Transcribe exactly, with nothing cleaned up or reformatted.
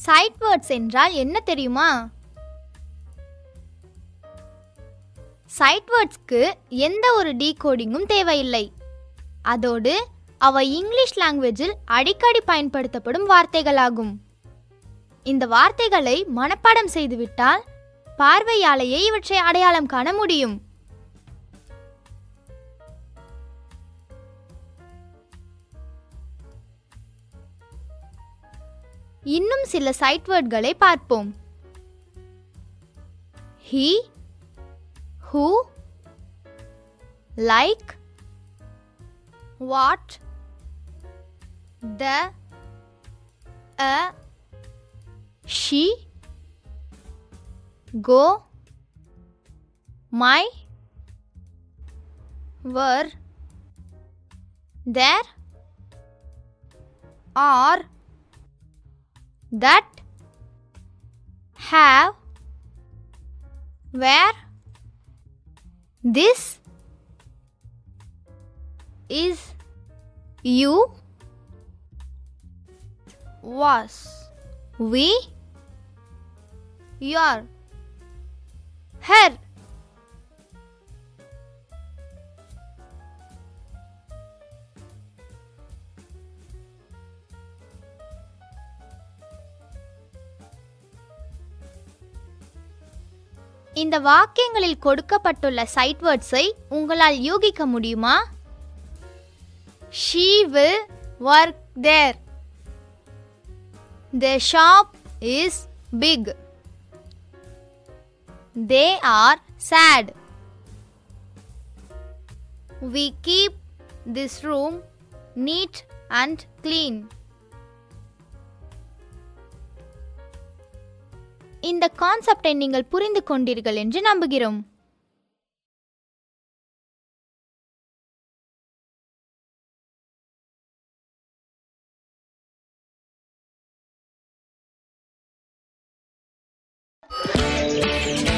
Side words என்றால் என்ன தெரியுமா? சைட் வேர்ட்ஸ்க்கு எந்த ஒரு டீகோடிங்கும் தேவையில்லை. அதோடு அவை இங்கிலீஷ் லாங்குவேஜில் அடிக்கடி பயன்படுத்தப்படும் வார்த்தைகளாகும். இந்த வார்த்தைகளை மனப்பாடம் செய்துவிட்டால் பார்வையாலேயே இவற்றை அடையாளம் காண முடியும். இன்னும் சில சைட் வேர்ட்களை பார்ப்போம். he, who, like, what, the, a, she, go, my, were, there, are, that, have, where, this, is, you, was, we, your, her. இந்த வாக்கியங்களில் கொடுக்கப்பட்டுள்ள சைட் வேர்ட்ஸை உங்களால் யூகிக்க முடியுமா? She will work there. The shop is big. They are sad. We keep this room neat and clean. இந்த கான்செப்டை நீங்கள் புரிந்து கொண்டீர்கள் என்று நம்புகிறோம். Thank you.